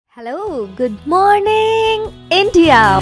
Hello, good morning, India.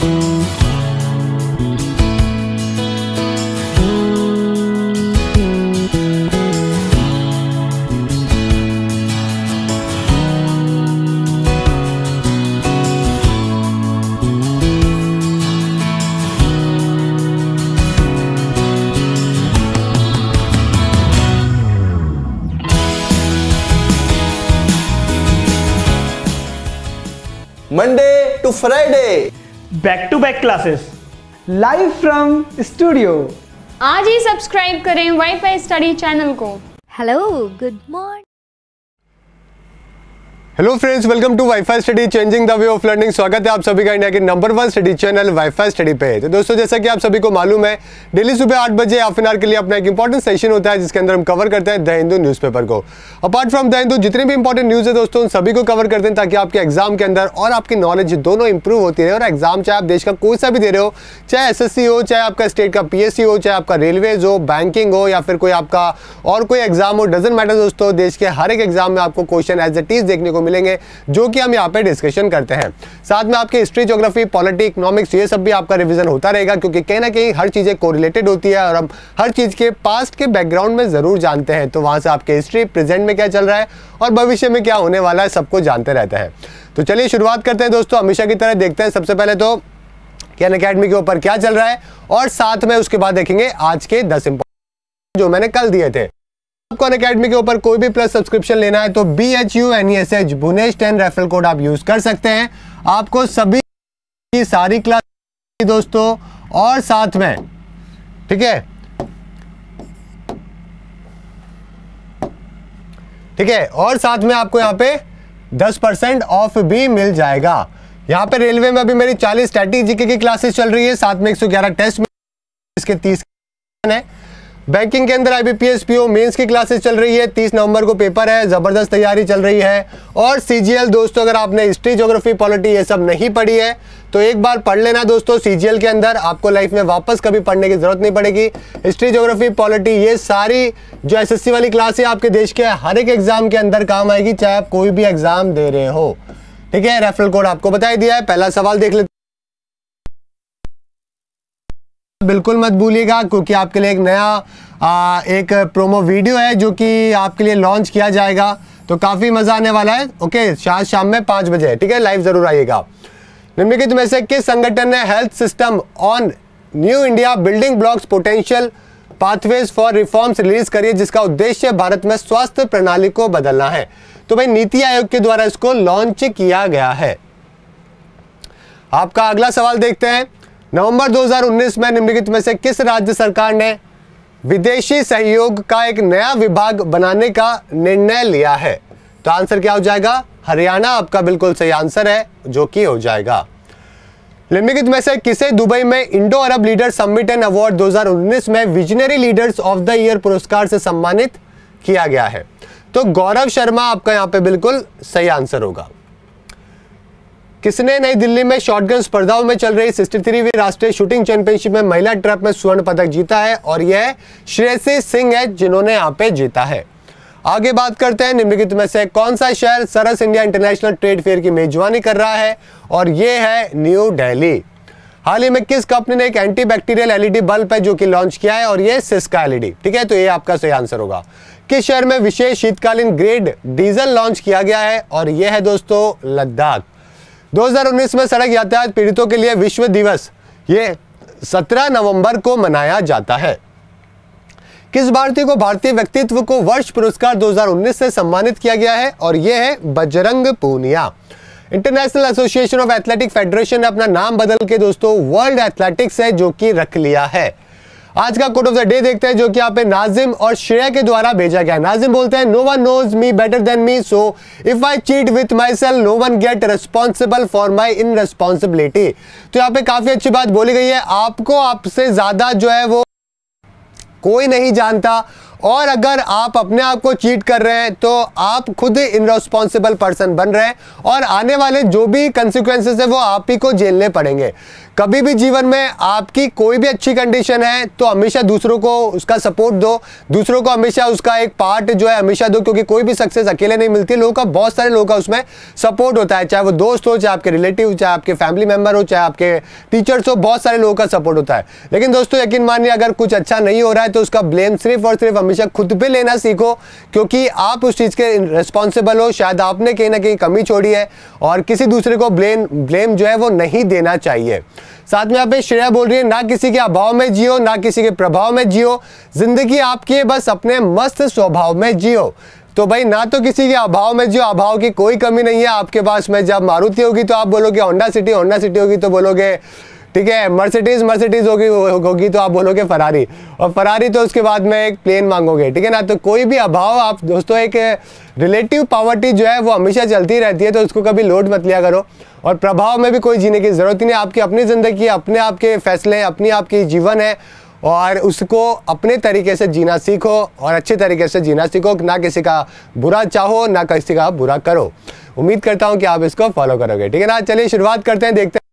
Monday to Friday, back-to-back classes, live from studio. आज ही subscribe करें WiFi study channel को। Hello, good morning. Hello friends, welcome to WiFi study changing the way of learning. स्वागत है आप सभी का India के नंबर 1 स्टडी चैनल वाईफाई स्टडी पे। तो दोस्तों, जैसा कि आप सभी को मालूम है, डेली सुबह 8 बजे हाफ एन आवर के लिए अपना एक इंपॉर्टेंट सेशन होता है जिसके अंदर हम कवर करते हैं द हिंदू न्यूज़पेपर को। अपार्ट फ्रॉम द हिंदू जितने भी इंपॉर्टेंट न्यूज़ है दोस्तों, उन सभी को कवर करते हैं ताकि आपके एग्जाम के अंदर और आपकी नॉलेज दोनों इंप्रूव होती रहे। और एग्जाम चाहे आप देश का कोई सा भी दे रहे हो, चाहे SSC हो, चाहे आपका स्टेट का PSC हो, चाहे आपका रेलवेज हो, बैंकिंग हो, या फिर कोई आपका और कोई एग्जाम हो, डजंट मैटर दोस्तों, देश के हर एक एग्जाम में आपको क्वेश्चन एज इट इज देखने को मिलेंगे जो कि हम यहाँ पे डिस्कशन करते हैं। साथ में आपके हिस्ट्री, ज्योग्राफी, पॉलिटी, इकोनॉमिक्स, ये सब भी आपका रिवीजन होता रहेगा, क्योंकि कहीं ना कहीं हर चीजें कोरिलेटेड होती है और हम हर चीज के पास्ट के बैकग्राउंड में जरूर जानते हैं। तो वहां से आपके हिस्ट्री, प्रेजेंट में क्या चल रहा है और भविष्य में क्या होने वाला है, सबको जानते रहते हैं। तो चलिए शुरुआत करते हैं दोस्तों, हमेशा की तरह देखते हैं सबसे पहले तो कि अनअकैडमी के ऊपर क्या चल रहा है, और साथ में उसके बाद देखेंगे आज के 10 इंपॉर्टेंट जो मैंने कल दिए थे। आपको अनअकैडमी के ऊपर कोई भी प्लस सब्सक्रिप्शन लेना है तो BHUNESH बुनेश 10 रेफरल कोड आप यूज कर सकते हैं। आपको सभी की सारी क्लास दोस्तों, और साथ में ठीक है, और साथ में आपको यहाँ पे 10% ऑफ भी मिल जाएगा। यहाँ पे रेलवे में अभी मेरी 40 स्टैटिक जीके की क्लासेस चल रही है, साथ में 111 टेस्ट में इसके 30 है। बैंकिंग के अंदर IBPS PO मेंस की क्लासेस चल रही है, 30 नवंबर को पेपर है, जबरदस्त तैयारी चल रही है। और CGL दोस्तों, अगर आपने हिस्ट्री, ज्योग्राफी, पॉलिटी ये सब नहीं पढ़ी है तो एक बार पढ़ लेना दोस्तों। CGL के अंदर आपको लाइफ में वापस कभी पढ़ने की जरूरत नहीं पड़ेगी। हिस्ट्री, ज्योग्राफी, पॉलिटी ये सारी जो SSC वाली क्लास है आपके देश के हर एक एग्जाम के अंदर काम आएगी, चाहे आप कोई भी एग्जाम दे रहे हो। ठीक है, रेफरल कोड आपको बता दिया है। पहला सवाल देख लेते, बिल्कुल मत भूलिएगा, क्योंकि आपके लिए एक नया एक प्रोमो वीडियो है जो कि आपके लिए लॉन्च किया जाएगा, तो काफी मजा आने वाला है। ओके, शाम में 5 बजे, ठीक है, लाइव जरूर आइएगा। निम्नलिखित में से किस संगठन ने health system on new India building blocks potential pathways for reforms release करी है, जिसका उद्देश्य भारत में स्वास्थ्य प्रणाली को बदलना है? तो भाई नीति आयोग के द्वारा इसको लॉन्च किया गया है। आपका अगला सवाल देखते हैं। नवंबर 2019 में निम्नलिखित में से किस राज्य सरकार ने विदेशी सहयोग का एक नया विभाग बनाने का निर्णय लिया है? तो आंसर क्या हो जाएगा? हरियाणा आपका बिल्कुल सही आंसर है, जो कि हो जाएगा। निम्नलिखित में से किसे दुबई में Indo Arab leader summit and award 2019 में visionary leaders of the year पुरस्कार से सम्मानित किया गया है? तो गौरव शर्मा आपका यहां पे बिल्कुल सही आंसर होगा। किसने नई दिल्ली में शॉटगन स्पर्धाओं में चल रही 63वीं राष्ट्रीय शूटिंग चैंपियनशिप में महिला ट्रैप में स्वर्ण पदक जीता है? और यह श्रेयसी सिंह है जिन्होंने यहां पे जीता है। आगे बात करते हैं, निम्नलिखित में से कौन सा शहर Saras India international trade fair की मेजबानी कर रहा है? और यह है न्यू दिल्ली। हाल ही में किस कंपनी ने एक एंटी बैक्टीरियल LED बल्ब है जो कि लॉन्च किया है? और यह सिस्का LED। ठीक है, तो ये आपका सही आंसर होगा। किस शहर में विशेष शीतकालीन ग्रेड डीजल लॉन्च किया गया है? और यह है दोस्तों लद्दाख। 2019 में सड़क यातायात पीड़ितों के लिए विश्व दिवस ये 17 नवंबर को मनाया जाता है। किस भारतीय को भारतीय व्यक्तित्व को वर्ष पुरस्कार 2019 से सम्मानित किया गया है? और यह है Bajrang Punia. International association of athletic federation ने अपना नाम बदल के दोस्तों वर्ल्ड एथलेटिक्स है जो कि रख लिया है। आज का कोट ऑफ द डे देखते हैं, जो कि यहाँ पे नाजिम और श्रेया के द्वारा भेजा गया है। नाजिम बोलते हैं, no one knows me better than me, so if I cheat with my self no one get responsible for my irresponsibility. तो यहाँ पे काफी अच्छी बात बोली गई है, आपको आपसे ज्यादा जो है वो कोई नहीं जानता, और अगर आप अपने आप को चीट कर रहे हैं तो आप खुद इनरेस्पॉन्सिबल पर्सन बन रहे हैं, और आने वाले जो भी कंसिक्वेंसेस है वो आप ही को झेलने पड़ेंगे। कभी भी जीवन में आपकी कोई भी अच्छी कंडीशन है तो हमेशा दूसरों को उसका सपोर्ट दो, दूसरों को हमेशा उसका एक पार्ट जो है हमेशा दो, क्योंकि कोई भी सक्सेस अकेले नहीं मिलती, लोगों का, बहुत सारे लोगों का उसमें सपोर्ट होता है, चाहे वो दोस्त हो, चाहे आपके रिलेटिव, चाहे आपके फैमिली मेंबर हो, चाहे आपके टीचर्स हो, बहुत सारे लोगों का सपोर्ट होता है। लेकिन दोस्तों यकीन मानिए, अगर कुछ अच्छा नहीं हो रहा है तो उसका ब्लेम सिर्फ और सिर्फ हमेशा खुद पे लेना सीखो, क्योंकि आप उस चीज़ के रिस्पॉन्सिबल हो। शायद आपने कहीं ना कहीं कमी छोड़ी है और किसी दूसरे को ब्लेम जो है वो नहीं देना चाहिए। साथ में यहाँ पे श्रेया बोल रही है, ना किसी के अभाव में जियो, ना किसी के प्रभाव में जियो, जिंदगी आपकी है, बस अपने मस्त स्वभाव में जियो। तो भाई ना तो किसी के अभाव में जियो, अभाव की कोई कमी नहीं है आपके पास में। जब मारुति होगी तो आप बोलोगे होंडा सिटी, होंडा सिटी होगी तो बोलोगे ठीक है मर्सिडीज होगी तो आप बोलोगे फरारी, और फरारी तो उसके बाद में एक प्लेन मांगोगे, ठीक है ना। तो कोई भी अभाव, आप दोस्तों एक रिलेटिव पॉवर्टी जो है वो हमेशा चलती रहती है, तो उसको कभी लोड मत लिया करो। और प्रभाव में भी कोई जीने की जरूरत ही नहीं, आपकी अपनी जिंदगी, अपने आपके फैसले, अपनी आपकी जीवन है, और उसको अपने तरीके से जीना सीखो और अच्छे तरीके से जीना सीखो, ना किसी का बुरा चाहो, ना किसी का बुरा करो। उम्मीद करता हूं कि आप इसको फॉलो करोगे, ठीक है ना। चलिए शुरुआत करते हैं, देखते हैं।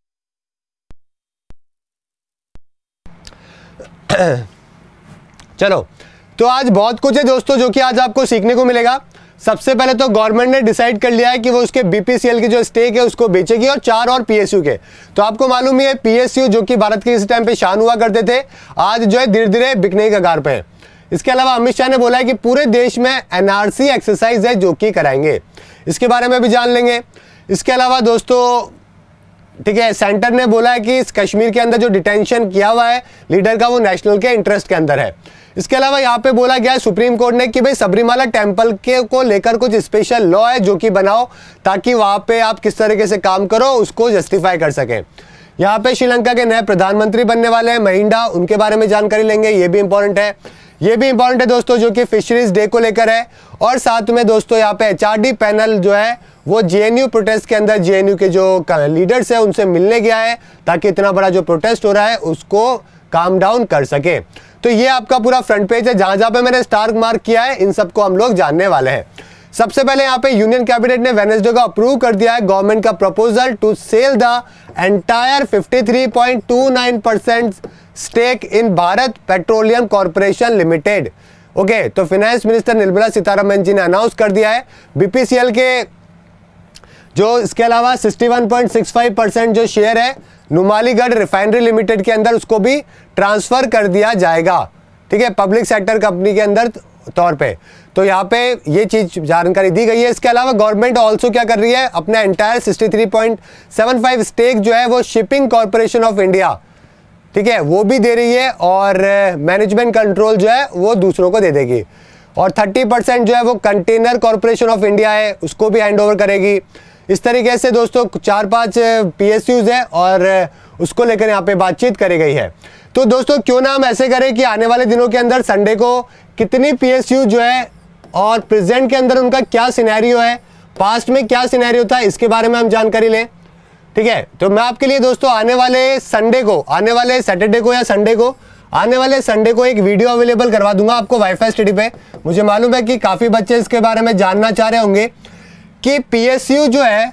चलो, तो आज बहुत कुछ है दोस्तों जो कि आज आपको सीखने को मिलेगा। सबसे पहले तो गवर्नमेंट ने डिसाइड कर लिया है कि वो उसके बीपीसीएल की जो स्टेक है उसको बेचेगी, और 4 और पीएसयू के। तो आपको मालूम ही है पीएसयू जो कि भारत के इस टाइम पे शान हुआ करते थे, आज जो है धीरे धीरे बिकने की कगार पे है। इसके अलावा अमित शाह ने बोला है कि पूरे देश में एनआरसी एक्सरसाइज है जो कि कराएंगे, इसके बारे में भी जान लेंगे। इसके अलावा दोस्तों ठीक है, सेंटर ने बोला है कि इस कश्मीर के अंदर जो डिटेंशन किया हुआ है लीडर का, वो नेशनल के इंटरेस्ट के अंदर है। इसके अलावा यहाँ पे बोला गया है सुप्रीम कोर्ट ने कि भाई सबरीमाला टेम्पल के को लेकर कुछ स्पेशल लॉ है जो कि बनाओ, ताकि वहां पे आप किस तरीके से काम करो उसको जस्टिफाई कर सके। यहाँ पे श्रीलंका के नए प्रधानमंत्री बनने वाले हैं महिंडा, उनके बारे में जानकारी लेंगे, ये भी इंपॉर्टेंट है। ये भी इंपॉर्टेंट है दोस्तों जो कि फिशरीज डे को लेकर है। और साथ में दोस्तों यहाँ पे एचआरडी पैनल जो है वो जेएनयू प्रोटेस्ट के अंदर जेएनयू के जो लीडर्स है उनसे मिलने गया है, ताकि इतना बड़ा जो प्रोटेस्ट हो रहा है उसको काम डाउन कर सके। तो ये आपका पूरा फ्रंट पेज है, जहां जहां पे मैंने स्टार मार्क किया है इन सबको हम लोग जानने वाले हैं। सबसे पहले यहाँ पे यूनियन कैबिनेट ने वेडनेसडे को अप्रूव कर दिया है गवर्नमेंट का proposal to sell the entire 53.29% stake in Bharat petroleum corporation limited. Okay, तो फाइनेंस मिनिस्टर निर्मला सीतारमन जी ने अनाउंस कर दिया है बीपीसीएल के जो, इसके अलावा 61.65% जो शेयर है नुमालीगढ़ रिफाइनरी लिमिटेड के अंदर उसको भी ट्रांसफर कर दिया जाएगा, ठीक है, पब्लिक सेक्टर कंपनी के अंदर तौर पे। तो यहाँ पे ये चीज जानकारी दी गई है। इसके अलावा गवर्नमेंट ऑल्सो क्या कर रही है, अपना एंटायर 63.75 स्टेक जो है वो शिपिंग कॉर्पोरेशन ऑफ इंडिया, ठीक है, वो भी दे रही है, और मैनेजमेंट कंट्रोल जो है वो दूसरों को दे देगी। और 30% जो है वो कंटेनर कॉर्पोरेशन ऑफ इंडिया है उसको भी हैंड ओवर करेगी। इस तरीके से दोस्तों 4-5 पीएसयूज है और उसको लेकर यहाँ पे बातचीत करी गई है। तो दोस्तों क्यों ना हम ऐसे करें कि आने वाले दिनों के अंदर संडे को कितनी पीएसयू जो है और प्रेजेंट के अंदर उनका क्या सिनेरियो है, पास्ट में क्या सिनेरियो था, इसके बारे में हम जानकारी लें, ठीक है। तो मैं आपके लिए दोस्तों आने वाले संडे को, आने वाले सैटरडे को या संडे को, आने वाले संडे को एक वीडियो अवेलेबल करवा दूंगा आपको वाईफाई स्टडी पे। मुझे मालूम है कि काफी बच्चे इसके बारे में जानना चाह रहे होंगे कि पीएसयू जो है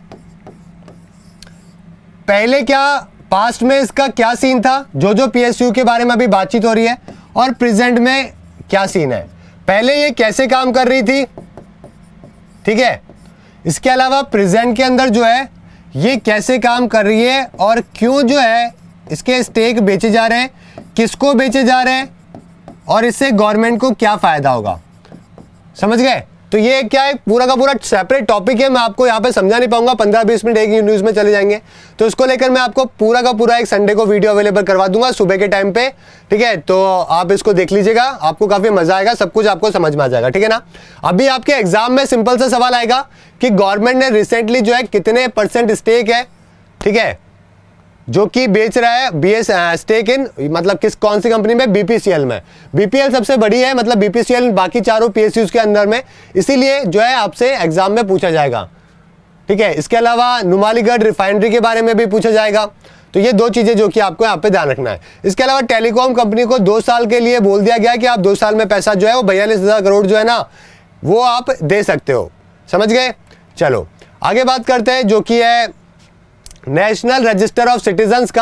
पहले क्या, पास्ट में इसका क्या सीन था, जो पीएसयू के बारे में अभी बातचीत हो रही है, और प्रेजेंट में क्या सीन है, पहले ये कैसे काम कर रही थी, ठीक है। इसके अलावा प्रेजेंट के अंदर जो है ये कैसे काम कर रही है और क्यों जो है इसके स्टेक बेचे जा रहे हैं, किसको बेचे जा रहे हैं, और इससे गवर्नमेंट को क्या फायदा होगा, समझ गए। तो ये क्या है, पूरा का पूरा सेपरेट टॉपिक है, मैं आपको यहाँ पे समझा नहीं पाऊंगा, 15-20 मिनट एक न्यूज़ में चले जाएंगे। तो इसको लेकर मैं आपको पूरा का पूरा एक संडे को वीडियो अवेलेबल करवा दूंगा सुबह के टाइम पे, ठीक है। तो आप इसको देख लीजिएगा, आपको काफी मजा आएगा, सब कुछ आपको समझ में आ जाएगा, ठीक है ना। अभी आपके एग्जाम में सिंपल सा सवाल आएगा कि गवर्नमेंट ने रिसेंटली जो है कितने % स्टेक है, ठीक है, जो कि बेच रहा है बीएस स्टेक इन, मतलब किस कौन सी कंपनी में, बीपीसीएल में। बीपीएल सबसे बड़ी है, मतलब बीपीसीएल बाकी चारों पीएसयूज के अंदर में, इसीलिए जो है आपसे एग्जाम में पूछा जाएगा, ठीक है। इसके अलावा नुमालीगढ़ रिफाइनरी के बारे में भी पूछा जाएगा। तो ये 2 चीजें जो कि आपको यहाँ पे ध्यान रखना है। इसके अलावा टेलीकॉम कंपनी को 2 साल के लिए बोल दिया गया कि आप 2 साल में पैसा जो है वो 42,000 करोड़ जो है ना वो आप दे सकते हो, समझ गए। चलो आगे बात करते हैं जो कि है नेशनल रजिस्टर ऑफ सिटीजन्स का,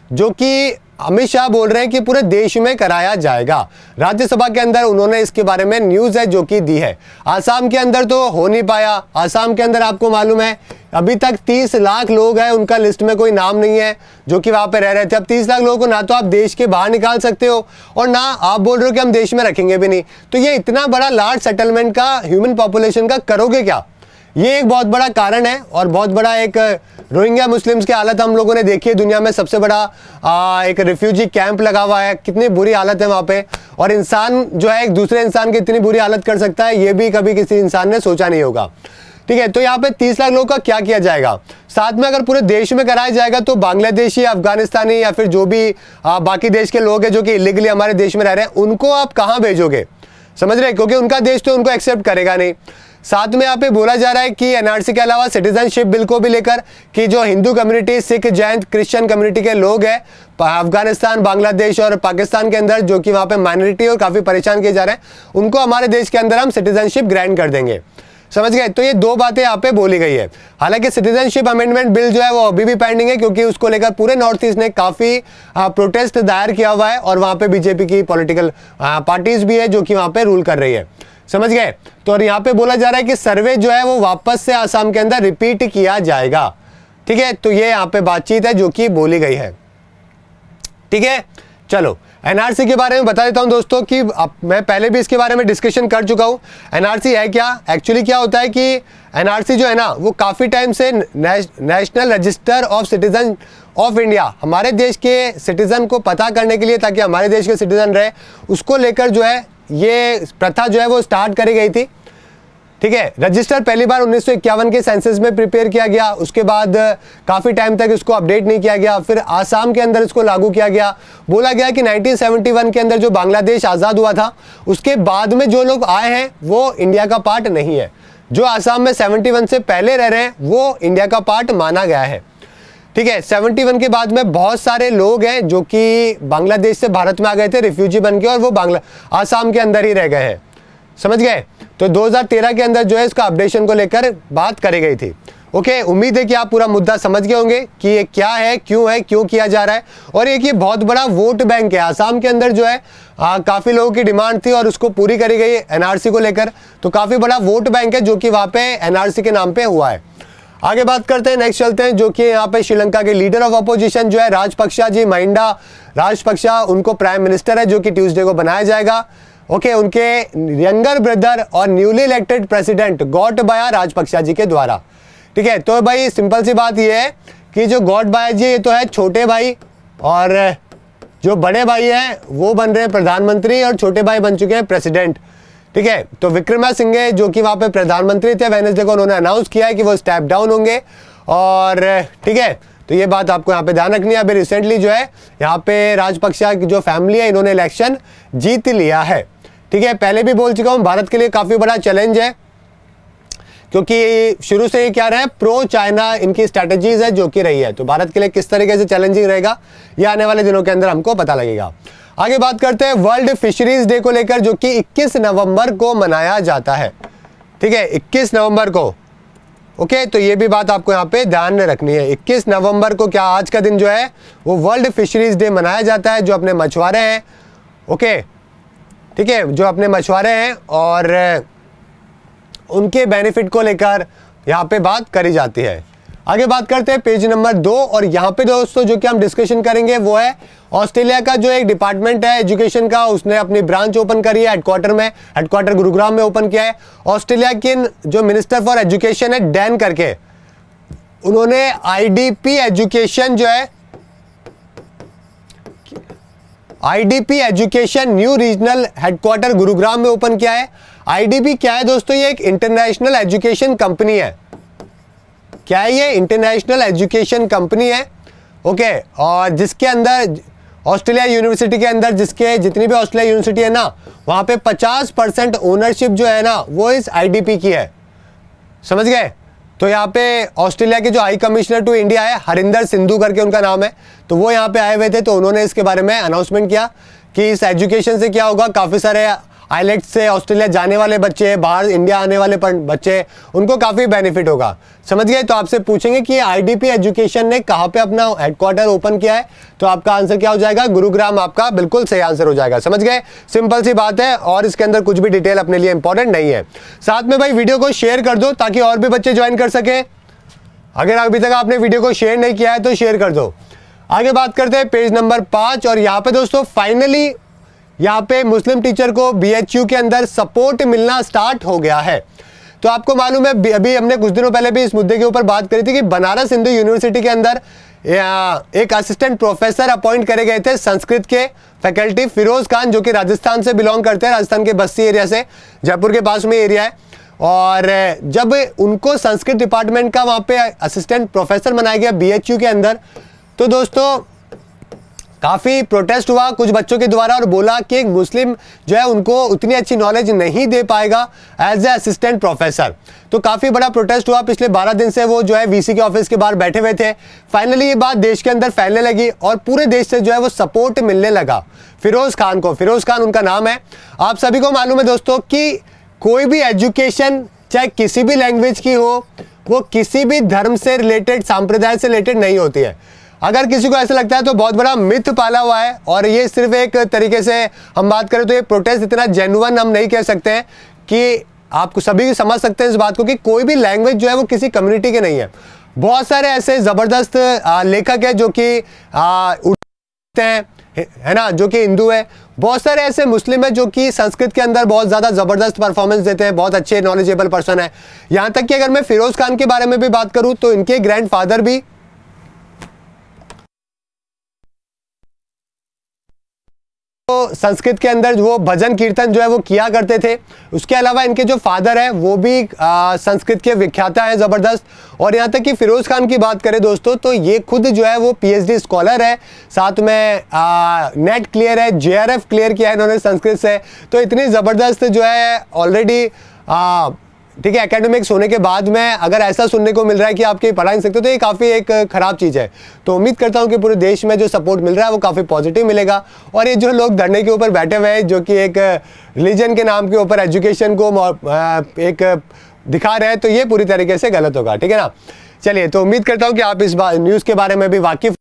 जो कि अमित शाह बोल रहे हैं कि पूरे देश में कराया जाएगा। राज्यसभा के अंदर उन्होंने इसके बारे में न्यूज़ है जो कि दी है। आसाम के अंदर तो हो नहीं पाया। आसाम के अंदर आपको मालूम है अभी तक 30 लाख लोग हैं, उनका लिस्ट में कोई नाम नहीं है जो कि वहां पे रह रहे थे। अब 30 लाख लोगों को ना तो आप देश के बाहर निकाल सकते हो और ना आप बोल रहे हो कि हम देश में रखेंगे भी नहीं। तो ये इतना बड़ा लार्ज सेटलमेंट का ह्यूमन पॉपुलेशन का करोगे क्या? ये एक बहुत बड़ा कारण है और बहुत बड़ा एक रोहिंग्या मुस्लिम्स की हालत हम लोगों ने देखी है। दुनिया में सबसे बड़ा एक रिफ्यूजी कैंप लगा हुआ है, कितनी बुरी हालत है वहाँ पे। और इंसान जो है एक दूसरे इंसान की इतनी बुरी हालत कर सकता है, ये भी कभी किसी इंसान ने सोचा नहीं होगा। ठीक है, तो यहाँ पे 30 लाख लोगों का क्या किया जाएगा? साथ में अगर पूरे देश में कराया जाएगा तो बांग्लादेशी, अफगानिस्तानी या फिर जो भी बाकी देश के लोग हैं जो कि इलीगली हमारे देश में रह रहे हैं, उनको आप कहाँ भेजोगे? समझ रहे हैं, क्योंकि उनका देश तो उनको एक्सेप्ट करेगा नहीं। साथ में यहाँ पे बोला जा रहा है कि एनआरसी के अलावा सिटीजनशिप बिल को भी लेकर कि जो हिंदू कम्युनिटी, सिख, जैन, क्रिश्चियन कम्युनिटी के लोग हैं अफगानिस्तान, बांग्लादेश और पाकिस्तान के अंदर, जो कि वहाँ पे माइनॉरिटी और काफ़ी परेशान किए जा रहे हैं, उनको हमारे देश के अंदर हम सिटीजनशिप ग्रांट कर देंगे। समझ गए? तो ये दो बातें यहाँ पे बोली गई है। हालांकि सिटीजनशिप अमेंडमेंट बिल जो है वो अभी भी पेंडिंग है, क्योंकि उसको लेकर पूरे नॉर्थ ईस्ट ने काफ़ी प्रोटेस्ट दायर किया हुआ है और वहाँ पे बीजेपी की पॉलिटिकल पार्टीज भी है जो कि वहाँ पे रूल कर रही है। समझ गए? तो और यहाँ पे बोला जा रहा है कि सर्वे जो है वो वापस से आसाम के अंदर रिपीट किया जाएगा। ठीक है, तो ये यहाँ पे बातचीत है जो कि बोली गई है। ठीक है, चलो एनआरसी के बारे में बता देता हूं दोस्तों कि मैं पहले भी इसके बारे में डिस्कशन कर चुका हूं। एनआरसी है क्या? एक्चुअली क्या होता है कि एनआरसी जो है ना वो काफ़ी टाइम से national register of citizen of India, हमारे देश के सिटीजन को पता करने के लिए, ताकि हमारे देश के सिटीजन रहे, उसको लेकर जो है ये प्रथा जो है वो स्टार्ट करी गई थी। ठीक है, रजिस्टर पहली बार 1951 के सेंसस में प्रिपेयर किया गया। उसके बाद काफ़ी टाइम तक इसको अपडेट नहीं किया गया। फिर आसाम के अंदर इसको लागू किया गया। बोला गया कि 1971 के अंदर जो बांग्लादेश आज़ाद हुआ था उसके बाद में जो लोग आए हैं वो इंडिया का पार्ट नहीं है। जो आसाम में 71 से पहले रह रहे हैं वो इंडिया का पार्ट माना गया है। ठीक है, 71 के बाद में बहुत सारे लोग हैं जो कि बांग्लादेश से भारत में आ गए थे रिफ्यूजी बन के, और वो आसाम के अंदर ही रह गए हैं। समझ गए? तो 2013 के अंदर जो है इसका अपडेशन को लेकर बात करी गई थी। ओके, उम्मीद है कि आप पूरा मुद्दा समझ गए होंगे कि ये क्या है, क्यों किया जा रहा है। और एक ये बहुत बड़ा वोट बैंक है आसाम के अंदर जो है। काफ़ी लोगों की डिमांड थी और उसको पूरी करी गई एनआरसी को लेकर। तो काफ़ी बड़ा वोट बैंक है जो कि वहाँ पे एनआरसी के नाम पे हुआ है। आगे बात करते हैं, नेक्स्ट चलते हैं, जो कि यहाँ पे श्रीलंका के लीडर ऑफ अपोजिशन जो है राजपक्षा जी, महिंदा राजपक्षा, उनको प्राइम मिनिस्टर है जो कि ट्यूसडे को बनाया जाएगा। ओके, उनके यंगर ब्रदर और newly elected president Gotabaya Rajapaksa ji के द्वारा। ठीक है, तो भाई सिंपल सी बात यह है कि जो गोटबाया जी ये तो है छोटे भाई, और जो बड़े भाई हैं वो बन रहे हैं प्रधानमंत्री और छोटे भाई बन चुके हैं प्रेसिडेंट। ठीक है, तो विक्रमासिंघे जो कि वहाँ पे प्रधानमंत्री थे, वेडनेसडे को उन्होंने अनाउंस किया है कि वो स्टेप डाउन होंगे। और ठीक है, तो ये बात आपको यहाँ पे ध्यान रखनी है। अभी रिसेंटली जो है यहाँ पे राजपक्षा की जो फैमिली है इन्होंने इलेक्शन जीत लिया है। ठीक है, पहले भी बोल चुका हूँ, भारत के लिए काफ़ी बड़ा चैलेंज है, क्योंकि शुरू से ये क्या रहा है, प्रो चाइना इनकी स्ट्रैटेजीज है जो कि रही है। तो भारत के लिए किस तरीके से चैलेंजिंग रहेगा ये आने वाले दिनों के अंदर हमको पता लगेगा। आगे बात करते हैं वर्ल्ड फिशरीज डे को लेकर, जो कि 21 नवंबर को मनाया जाता है। ठीक है, 21 नवंबर को। ओके, तो ये भी बात आपको यहाँ पे ध्यान में रखनी है। 21 नवंबर को क्या आज का दिन जो है वो वर्ल्ड फिशरीज डे मनाया जाता है। जो अपने मछुआरे हैं, ओके, ठीक है, जो अपने मछुआरे हैं और उनके बेनिफिट को लेकर यहाँ पे बात करी जाती है। आगे बात करते हैं पेज नंबर 2, और यहाँ पे दोस्तों जो कि हम डिस्कशन करेंगे वो है ऑस्ट्रेलिया का जो एक डिपार्टमेंट है एजुकेशन का, उसने अपनी ब्रांच ओपन करी है हेडक्वार्टर गुरुग्राम में ओपन किया है। ऑस्ट्रेलिया के जो मिनिस्टर फॉर एजुकेशन है डैन करके, उन्होंने आईडीपी एजुकेशन जो है, IDP education new regional headquarter Gurugram में ओपन किया है। आईडीपी क्या है दोस्तों? ये एक इंटरनेशनल एजुकेशन कंपनी है। क्या है ये? इंटरनेशनल एजुकेशन कंपनी है। ओके, और जिसके अंदर ऑस्ट्रेलिया यूनिवर्सिटी के अंदर जितनी भी ऑस्ट्रेलिया यूनिवर्सिटी है ना, वहाँ पे 50% ओनरशिप जो है ना वो इस आईडीपी की है। समझ गए? तो यहाँ पे ऑस्ट्रेलिया के जो हाई कमिश्नर टू इंडिया है, हरिंदर सिंधु करके उनका नाम है, तो वो यहाँ पे आए हुए थे। तो उन्होंने इसके बारे में अनाउंसमेंट किया कि इस एजुकेशन से क्या होगा, काफ़ी सारे आइलेट्स से ऑस्ट्रेलिया जाने वाले बच्चे, बाहर इंडिया आने वाले बच्चे, उनको काफ़ी बेनिफिट होगा। समझ गए? तो आपसे पूछेंगे कि आईडीपी एजुकेशन ने कहाँ पे अपना हेडक्वार्टर ओपन किया है, तो आपका आंसर क्या हो जाएगा? गुरुग्राम आपका बिल्कुल सही आंसर हो जाएगा। समझ गए? सिंपल सी बात है और इसके अंदर कुछ भी डिटेल अपने लिए इंपॉर्टेंट नहीं है। साथ में भाई वीडियो को शेयर कर दो ताकि और भी बच्चे ज्वाइन कर सके। अगर अभी तक आपने वीडियो को शेयर नहीं किया है तो शेयर कर दो। आगे बात करते हैं पेज नंबर 5 और यहाँ पे दोस्तों फाइनली यहाँ पे मुस्लिम टीचर को बीएचयू के अंदर सपोर्ट मिलना स्टार्ट हो गया है। तो आपको मालूम है अभी हमने कुछ दिनों पहले भी इस मुद्दे के ऊपर बात करी थी कि बनारस हिंदू यूनिवर्सिटी के अंदर एक असिस्टेंट प्रोफेसर अपॉइंट करे गए थे संस्कृत के फैकल्टी, फिरोज खान, जो कि राजस्थान से बिलोंग करते हैं, राजस्थान के बस्ती एरिया से, जयपुर के पास में एरिया है। और जब उनको संस्कृत डिपार्टमेंट का वहाँ पे असिस्टेंट प्रोफेसर बनाया गया बीएचयू के अंदर, तो दोस्तों काफ़ी प्रोटेस्ट हुआ कुछ बच्चों के द्वारा और बोला कि एक मुस्लिम जो है उनको उतनी अच्छी नॉलेज नहीं दे पाएगा एज ए असिस्टेंट प्रोफेसर। तो काफ़ी बड़ा प्रोटेस्ट हुआ। पिछले 12 दिन से वो जो है वीसी के ऑफिस के बाहर बैठे हुए थे। फाइनली ये बात देश के अंदर फैलने लगी और पूरे देश से जो है वो सपोर्ट मिलने लगा फिरोज खान को। फिरोज खान उनका नाम है। आप सभी को मालूम है दोस्तों कि कोई भी एजुकेशन चाहे किसी भी लैंग्वेज की हो, वो किसी भी धर्म से रिलेटेड, सांप्रदाय से रिलेटेड नहीं होती है। अगर किसी को ऐसा लगता है तो बहुत बड़ा मिथ पाला हुआ है। और ये सिर्फ एक तरीके से हम बात करें तो ये प्रोटेस्ट इतना जेन्युइन हम नहीं कह सकते हैं कि आपको सभी समझ सकते हैं इस बात को कि कोई भी लैंग्वेज जो है वो किसी कम्युनिटी के नहीं है। बहुत सारे ऐसे ज़बरदस्त लेखक हैं जो कि उठते हैं, है ना, जो कि हिंदू है। बहुत सारे ऐसे मुस्लिम है जो कि संस्कृत के अंदर बहुत ज़्यादा ज़बरदस्त परफॉर्मेंस देते हैं, बहुत अच्छे नॉलेजेबल पर्सन है। यहाँ तक कि अगर मैं फिरोज खान के बारे में भी बात करूँ तो इनके ग्रैंडफादर भी तो संस्कृत के अंदर वो भजन कीर्तन जो है वो किया करते थे। उसके अलावा इनके जो फादर है वो भी संस्कृत के विख्याता है ज़बरदस्त। और यहाँ तक कि फिरोज खान की बात करें दोस्तों तो ये खुद जो है वो पीएचडी स्कॉलर है, साथ में नेट क्लियर है, जेआरएफ क्लियर किया है इन्होंने संस्कृत से। तो इतनी ज़बरदस्त जो है ऑलरेडी ठीक है एकेडमिक्स होने के बाद में अगर ऐसा सुनने को मिल रहा है कि आपके पढ़ा नहीं सकते तो ये काफ़ी एक ख़राब चीज़ है। तो उम्मीद करता हूँ कि पूरे देश में जो सपोर्ट मिल रहा है वो काफ़ी पॉजिटिव मिलेगा। और ये जो लोग धरने के ऊपर बैठे हुए हैं जो कि एक रिलीजन के नाम के ऊपर एजुकेशन को एक दिखा रहे हैं तो ये पूरी तरीके से गलत होगा। ठीक है ना। चलिए, तो उम्मीद करता हूँ कि आप इस न्यूज़ के बारे में भी वाकिफ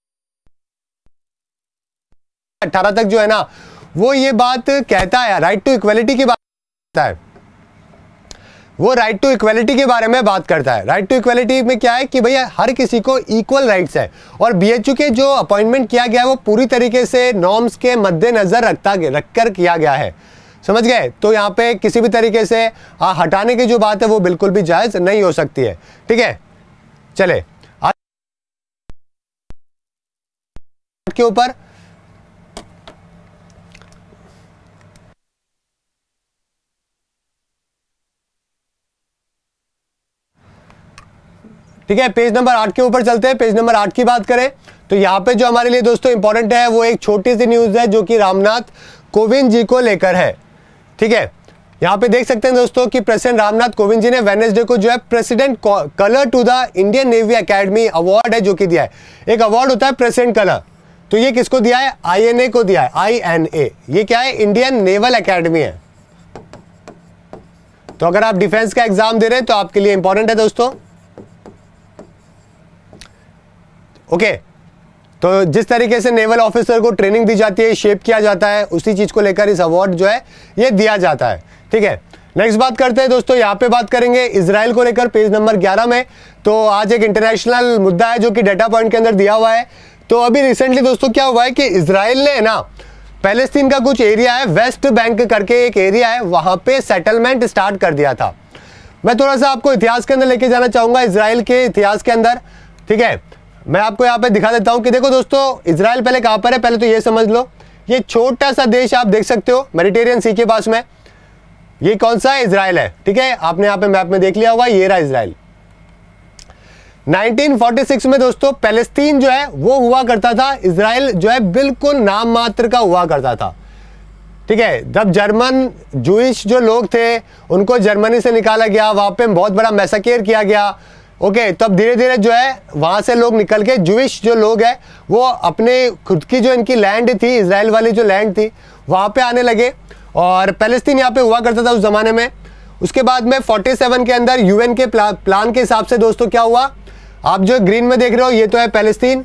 18 तक जो है ना वो ये बात कहता है, राइट टू इक्वलिटी की बात करता है, वो राइट टू इक्वलिटी के बारे में बात करता है। राइट टू इक्वलिटी में क्या है कि भैया हर किसी को इक्वल राइट्स है। और बीएचयू के जो अपॉइंटमेंट किया गया है वो पूरी तरीके से नॉर्म्स के मद्देनजर रखकर किया गया है। समझ गए? तो यहाँ पे किसी भी तरीके से हटाने की जो बात है वो बिल्कुल भी जायज़ नहीं हो सकती है। ठीक है, चले के ऊपर ठीक है, पेज नंबर 8 के ऊपर चलते हैं। पेज नंबर 8 की बात करें तो यहाँ पे जो हमारे लिए दोस्तों इंपॉर्टेंट है वो एक छोटी सी न्यूज़ है जो कि रामनाथ कोविंद जी को लेकर है। ठीक है, यहाँ पे देख सकते हैं दोस्तों कि प्रेसिडेंट रामनाथ कोविंद जी ने वेडनेसडे को जो है president colour to the Indian navy academy award है जो कि दिया है। एक अवार्ड होता है प्रेसिडेंट कलर, तो ये किसको दिया है? INA को दिया है। INA ये क्या है? इंडियन नेवल एकेडमी है। तो अगर आप डिफेंस का एग्जाम दे रहे हैं तो आपके लिए इंपॉर्टेंट है दोस्तों। ओके, तो जिस तरीके से नेवल ऑफिसर को ट्रेनिंग दी जाती है, शेप किया जाता है, उसी चीज को लेकर इस अवार्ड जो है ये दिया जाता है। ठीक है, नेक्स्ट बात करते हैं दोस्तों, यहाँ पे बात करेंगे इजराइल को लेकर पेज नंबर 11 में। तो आज एक इंटरनेशनल मुद्दा है जो कि डेटा पॉइंट के अंदर दिया हुआ है। तो अभी रिसेंटली दोस्तों क्या हुआ है कि इजराइल ने ना पैलेस्तीन का कुछ एरिया है, वेस्ट बैंक करके एक एरिया है, वहां पे सेटलमेंट स्टार्ट कर दिया था। मैं थोड़ा सा आपको इतिहास के अंदर लेके जाना चाहूंगा, इजराइल के इतिहास के अंदर। ठीक है, मैं आपको यहाँ पे दिखा देता हूँ कि देखो दोस्तों इजराइल पहले कहाँ पर है। पहले तो ये समझ लो, ये छोटा सा देश आप देख सकते हो मेडिटेरियन सी के पास में, ये कौन सा है? इजराइल है। ठीक है, आपने यहाँ पे मैप में देख लिया होगा, ये रहा इजराइल। 1946 में दोस्तों पैलेस्तीन जो है वो हुआ करता था, इजराइल जो है बिल्कुल नाम मात्र का हुआ करता था। ठीक है, जब जर्मन जूइश जो लोग थे उनको जर्मनी से निकाला गया, वहां पे बहुत बड़ा मैसेकेर किया गया। ओके, तब धीरे धीरे जो है वहां से लोग निकल के जूइश जो लोग हैं वो अपने खुद की जो इनकी लैंड थी, इजराइल वाली जो लैंड थी, वहाँ पे आने लगे और पैलेस्तीन यहाँ पे हुआ करता था उस ज़माने में। उसके बाद में 47 के अंदर यूएन के प्लान के हिसाब से दोस्तों क्या हुआ, आप जो ग्रीन में देख रहे हो ये तो है पैलेस्तीन,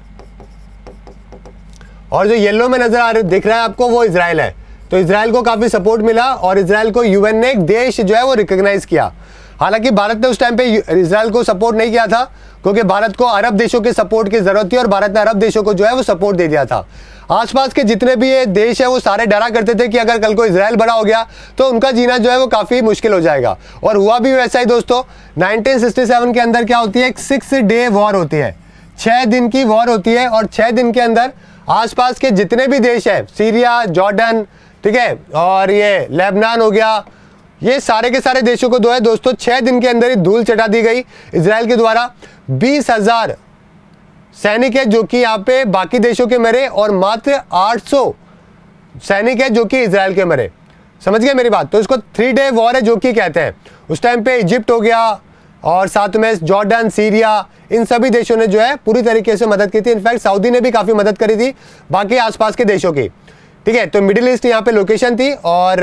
और जो येलो में नजर आ रहा दिख रहा है आपको वो इजराइल है। तो इजराइल को काफी सपोर्ट मिला और इजराइल को यूएन ने एक देश जो है वो रिकॉग्नाइज किया। हालांकि भारत ने उस टाइम पे इजराइल को सपोर्ट नहीं किया था क्योंकि भारत को अरब देशों के सपोर्ट की जरूरत थी और भारत ने अरब देशों को जो है वो सपोर्ट दे दिया था। आसपास के जितने भी ये देश है वो सारे डरा करते थे कि अगर कल को इजराइल बड़ा हो गया तो उनका जीना जो है वो काफी मुश्किल हो जाएगा, और हुआ भी वैसा ही दोस्तों। 1967 के अंदर क्या होती है, एक 6 डे वॉर होती है, 6 दिन की वॉर होती है, और 6 दिन के अंदर आसपास के जितने भी देश है, सीरिया, जॉर्डन, ठीक है, और ये लेबनान हो गया, ये सारे के सारे देशों को दोस्तों 6 दिन के अंदर ही धूल चटा दी गई इजराइल के द्वारा। 20,000 सैनिक है जो कि यहाँ पे बाकी देशों के मरे और मात्र 800 सैनिक है जो कि इजराइल के मरे। समझ गए मेरी बात। तो इसको 3 डे वॉर है जो कि कहते हैं। उस टाइम पे इजिप्ट हो गया और साथ में जॉर्डन, सीरिया, इन सभी देशों ने जो है पूरी तरीके से मदद की थी। इनफैक्ट सऊदी ने भी काफी मदद करी थी बाकी आसपास के देशों की, ठीक है। तो मिडिल ईस्ट यहाँ पे लोकेशन थी। और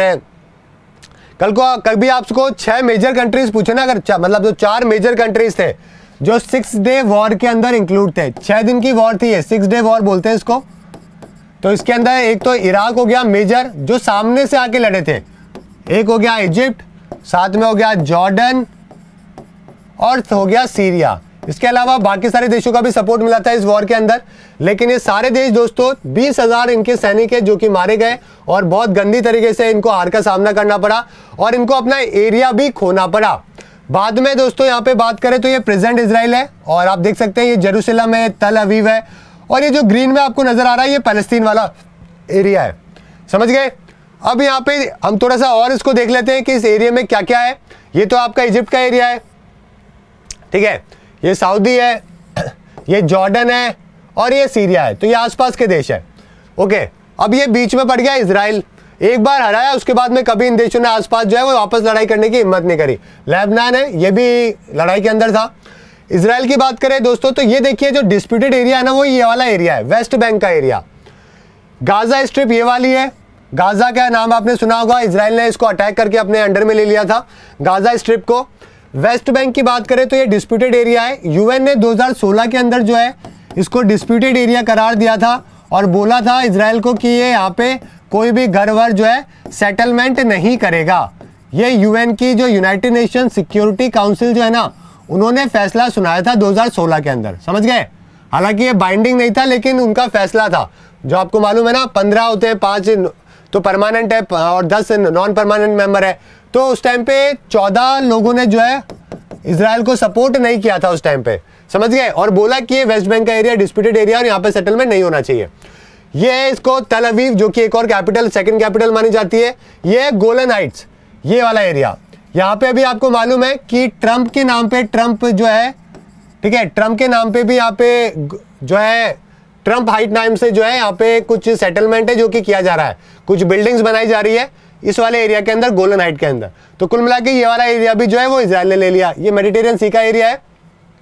कल भी आपको 6 मेजर कंट्रीज पूछे ना, अगर मतलब जो 4 मेजर कंट्रीज थे जो 6 डे वॉर के अंदर इंक्लूड थे, 6 दिन की वॉर थी, 6 डे वॉर बोलते हैं इसको। तो इसके अंदर एक तो इराक हो गया मेजर जो सामने से आके लड़े थे, एक हो गया इजिप्ट, साथ में हो गया जॉर्डन और हो गया सीरिया। इसके अलावा बाकी सारे देशों का भी सपोर्ट मिला था इस वॉर के अंदर। लेकिन ये सारे देश दोस्तों 20,000 इनके सैनिक है जो कि मारे गए और बहुत गंदी तरीके से इनको हार का सामना करना पड़ा और इनको अपना एरिया भी खोना पड़ा। बाद में दोस्तों यहाँ पे बात करें तो ये प्रेजेंट इजराइल है और आप देख सकते हैं ये जेरूसलम है, तल अवीव है, और ये जो ग्रीन में आपको नजर आ रहा है ये पैलेस्तीन वाला एरिया है। समझ गए। अब यहाँ पे हम थोड़ा सा और इसको देख लेते हैं कि इस एरिया में क्या क्या है। ये तो आपका इजिप्ट का एरिया है, ठीक है, ये सऊदी है, ये जॉर्डन है और ये सीरिया है। तो ये आसपास के देश है। ओके, अब ये बीच में पड़ गया इजराइल। एक बार हराया उसके बाद में कभी इन देशों ने आसपास जो है वो वापस लड़ाई करने की हिम्मत नहीं करी। लेबनान है, ये भी लड़ाई के अंदर था। इजराइल की बात करें दोस्तों तो ये देखिए जो डिस्प्यूटेड एरिया है ना वो ये वाला एरिया है, वेस्ट बैंक का एरिया। गाजा स्ट्रिप ये वाली है। गाजा का नाम आपने सुना होगा, इजराइल ने इसको अटैक करके अपने अंडर में ले लिया था गाजा स्ट्रिप को। वेस्ट बैंक की बात करें तो ये डिस्प्यूटेड एरिया है। यूएन ने 2016 के अंदर जो है इसको डिस्प्यूटेड एरिया करार दिया था और बोला था इजराइल को कि ये यहाँ पे कोई भी घर वर जो है सेटलमेंट नहीं करेगा। ये यूएन की जो यूनाइटेड नेशन सिक्योरिटी काउंसिल जो है ना उन्होंने फैसला सुनाया था 2016 के अंदर। समझ गए। हालांकि ये बाइंडिंग नहीं था लेकिन उनका फैसला था। जो आपको मालूम है ना 15 होते हैं, 5 तो परमानेंट है और 10 नॉन परमानेंट मेंबर है। तो उस टाइम पे 14 लोगों ने जो है इजराइल को सपोर्ट नहीं किया था उस टाइम पे। समझ गए। और बोला कि ये वेस्ट बैंक का एरिया डिस्प्यूटेड एरिया और यहाँ पे सेटलमेंट नहीं होना चाहिए। ये है इसको तल अवीव जो कि एक और कैपिटल, सेकंड कैपिटल मानी जाती है। ये है गोलन हाइट्स, ये वाला एरिया। यहाँ पे अभी आपको मालूम है कि ट्रंप के नाम पे, ट्रंप जो है, ठीक है, ट्रंप के नाम पे भी यहाँ पे जो है ट्रंप हाइट नाम से जो है यहाँ पे कुछ सेटलमेंट है जो कि किया जा रहा है, कुछ बिल्डिंग्स बनाई जा रही है इस वाले एरिया के अंदर, गोलन हाइट के अंदर। तो कुल मिला के ये वाला एरिया भी जो है वो इजराइल ने ले लिया। ये मेडिटेरियन सी का एरिया है,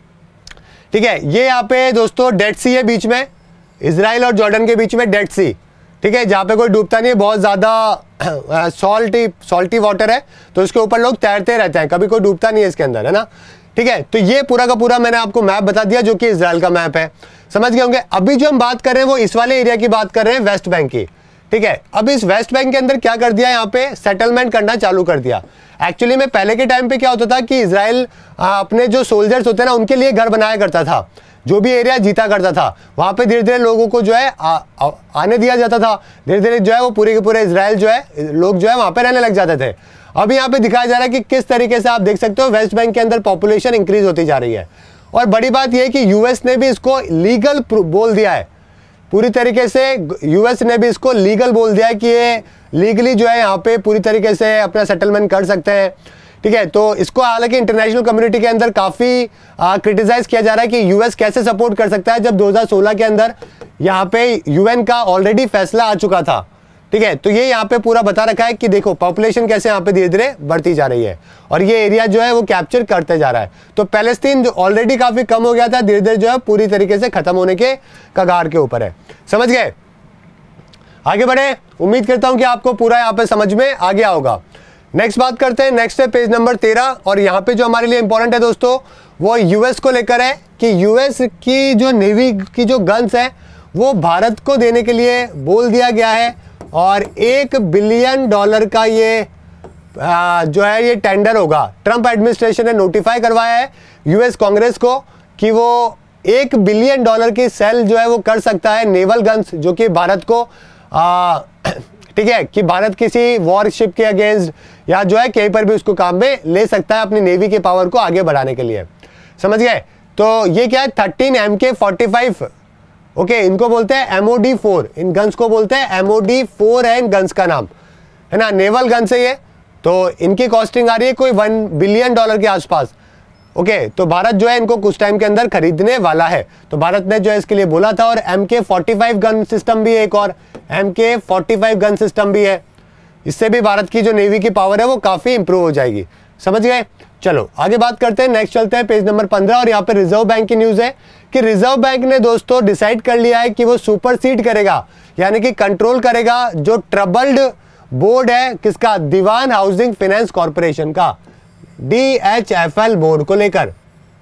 ठीक है। ये यहाँ पे दोस्तों डेड सी है बीच में, इजराइल और जॉर्डन के बीच में डेड सी, ठीक है, जहाँ पे कोई डूबता नहीं है, बहुत ज्यादा सॉल्टी वाटर है तो इसके ऊपर लोग तैरते रहते हैं, कभी कोई डूबता नहीं है इसके अंदर, है ना, ठीक है। तो ये पूरा का पूरा मैंने आपको मैप बता दिया जो कि इजराइल का मैप है। समझ गए होंगे। अभी जो हम बात कर रहे हैं वो इस वाले एरिया की बात कर रहे हैं, वेस्ट बैंक की, ठीक है। अब इस वेस्ट बैंक के अंदर क्या कर दिया, यहाँ पे सेटलमेंट करना चालू कर दिया। एक्चुअली में पहले के टाइम पे क्या होता था कि इजराइल अपने जो सोल्जर्स होते हैं ना उनके लिए घर बनाया करता था, जो भी एरिया जीता करता था वहां पे धीरे धीरे लोगों को जो है आने दिया जाता था। धीरे धीरे जो है वो पूरे के पूरे इजराइल जो है लोग जो है वहां पे रहने लग जाते थे। अब यहाँ पे दिखाया जा रहा है कि किस तरीके से आप देख सकते हो वेस्ट बैंक के अंदर पॉपुलेशन इंक्रीज होती जा रही है। और बड़ी बात यह है कि यूएस ने भी इसको लीगल बोल दिया है, पूरी तरीके से यूएस ने भी इसको लीगल बोल दिया है कि ये लीगली जो है यहाँ पे पूरी तरीके से अपना सेटलमेंट कर सकते हैं, ठीक है। तो इसको हालांकि इंटरनेशनल कम्युनिटी के अंदर काफ़ी क्रिटिसाइज किया जा रहा है कि यूएस कैसे सपोर्ट कर सकता है जब 2016 के अंदर यहाँ पे यूएन का ऑलरेडी फैसला आ चुका था, ठीक है। तो ये यहाँ पे पूरा बता रखा है कि देखो पॉपुलेशन कैसे यहाँ पे धीरे धीरे बढ़ती जा रही है और ये एरिया जो है वो कैप्चर करते जा रहा है। तो पैलेस्तीन जो ऑलरेडी काफ़ी कम हो गया था धीरे धीरे जो है पूरी तरीके से खत्म होने के कगार के ऊपर है। समझ गए। आगे बढ़े, उम्मीद करता हूं कि आपको पूरा यहाँ पे समझ में आ गया होगा। नेक्स्ट बात करते हैं, नेक्स्ट है पेज नंबर 13 और यहाँ पे जो हमारे लिए इंपॉर्टेंट है दोस्तों वो यूएस को लेकर है कि यूएस की जो नेवी की जो गन्स है वो भारत को देने के लिए बोल दिया गया है और $1 बिलियन का ये जो है ये टेंडर होगा। ट्रंप एडमिनिस्ट्रेशन ने नोटिफाई करवाया है यूएस कांग्रेस को कि वो $1 बिलियन की सेल जो है वो कर सकता है नेवल गन्स, जो कि भारत को ठीक है कि भारत किसी वॉरशिप के अगेंस्ट या जो है कहीं पर भी उसको काम में ले सकता है अपनी नेवी के पावर को आगे बढ़ाने के लिए। समझ गए? तो ये क्या है 13 MK-45, ओके, इनको बोलते हैं MOD-4, इन गन्स को बोलते हैं MOD-4 है इन गन्स का नाम, है ना, नेवल गन्स है ये। तो इनकी कॉस्टिंग आ रही है कोई $1 बिलियन के आसपास। ओके, तो भारत जो है इनको कुछ टाइम के अंदर खरीदने वाला है। तो भारत ने जो है इसके लिए बोला था। और MK-45 गन सिस्टम भी है, एक और MK-45 गन सिस्टम भी है। इससे भी भारत की जो नेवी की पावर है वो काफी इंप्रूव हो जाएगी। समझ गए? चलो आगे बात करते हैं, नेक्स्ट चलते हैं पेज नंबर 15 और यहाँ पे रिजर्व बैंक की न्यूज है कि रिजर्व बैंक ने दोस्तों डिसाइड कर लिया है कि वो सुपरसीड करेगा, यानी कि कंट्रोल करेगा जो ट्रबल्ड बोर्ड है किसका, दीवान हाउसिंग फाइनेंस कॉर्पोरेशन का, DHFL बोर्ड को लेकर।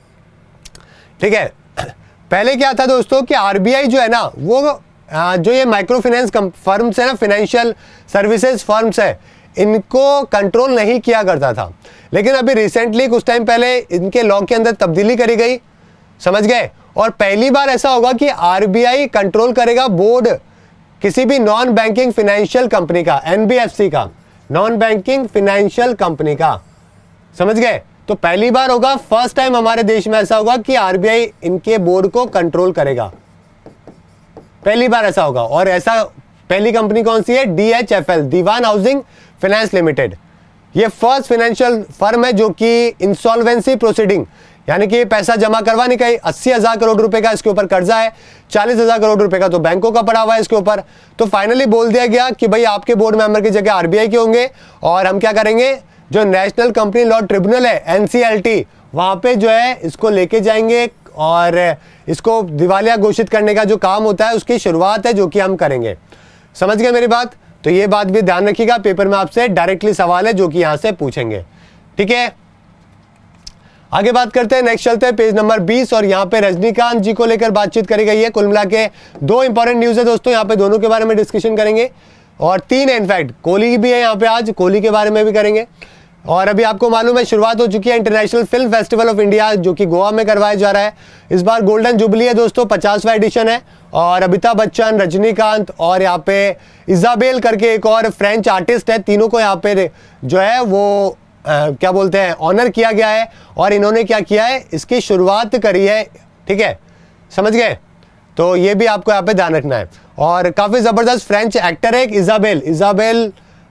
ठीक है, पहले क्या था दोस्तों कि RBI जो है ना वो जो ये माइक्रो फाइनेंस फर्म्स है ना, फाइनेंशियल सर्विसेज फर्म्स है, इनको कंट्रोल नहीं किया करता था। लेकिन अभी रिसेंटली कुछ टाइम पहले इनके लॉ के अंदर तब्दीली करी गई। समझ गए? और पहली बार ऐसा होगा कि RBI कंट्रोल करेगा बोर्ड किसी भी नॉन बैंकिंग फाइनेंशियल कंपनी का, NBFC का, नॉन बैंकिंग फाइनेंशियल कंपनी का। समझ गए? तो पहली बार होगा, फर्स्ट टाइम हमारे देश में ऐसा होगा कि RBI इनके बोर्ड को कंट्रोल करेगा, पहली बार ऐसा होगा। और ऐसा पहली कंपनी कौन सी है? DHFL, Dewan housing finance limited. ये फर्स्ट फाइनेंशियल फर्म है जो कि इंसॉल्वेंसी प्रोसीडिंग, यानी कि पैसा जमा करवा नहीं, कहीं 80,000 करोड़ रुपए का इसके ऊपर कर्जा है, 40,000 करोड़ रुपए का तो बैंकों का पड़ा हुआ है इसके ऊपर। तो फाइनली बोल दिया गया कि भाई आपके बोर्ड मेंबर की जगह RBI के होंगे और हम क्या करेंगे, जो नेशनल कंपनी लॉ ट्रिब्यूनल है NCLT, वहां पे जो है इसको लेके जाएंगे और इसको दिवालिया घोषित करने का जो काम होता है उसकी शुरुआत है जो कि हम करेंगे। समझ गए मेरी बात? तो ये बात भी ध्यान रखिएगा, पेपर में आपसे डायरेक्टली सवाल है जो कि यहां से पूछेंगे। ठीक है, आगे बात करते हैं, नेक्स्ट चलते हैं पेज नंबर 20 और यहाँ पे रजनीकांत जी को लेकर बातचीत करी गई है। कुल मिला के 2 इंपॉर्टेंट न्यूज है दोस्तों, यहाँ पे दोनों के बारे में डिस्कशन करेंगे और 3 है इनफैक्ट, कोहली भी है यहाँ पे, आज कोहली के बारे में भी करेंगे। और अभी आपको मालूम है शुरुआत हो चुकी है international film festival of India जो कि गोवा में करवाया जा रहा है। इस बार गोल्डन जुबली है दोस्तों, 50वां एडिशन है और अमिताभ बच्चन, रजनीकांत और यहाँ पे इजाबेल करके एक और फ्रेंच आर्टिस्ट है, तीनों को यहाँ पे जो है वो क्या बोलते हैं ऑनर किया गया है और इन्होंने क्या किया है, इसकी शुरुआत करी है। ठीक है, समझ गए? तो ये भी आपको यहाँ पे ध्यान रखना है। और काफी जबरदस्त फ्रेंच एक्टर है इजाबेल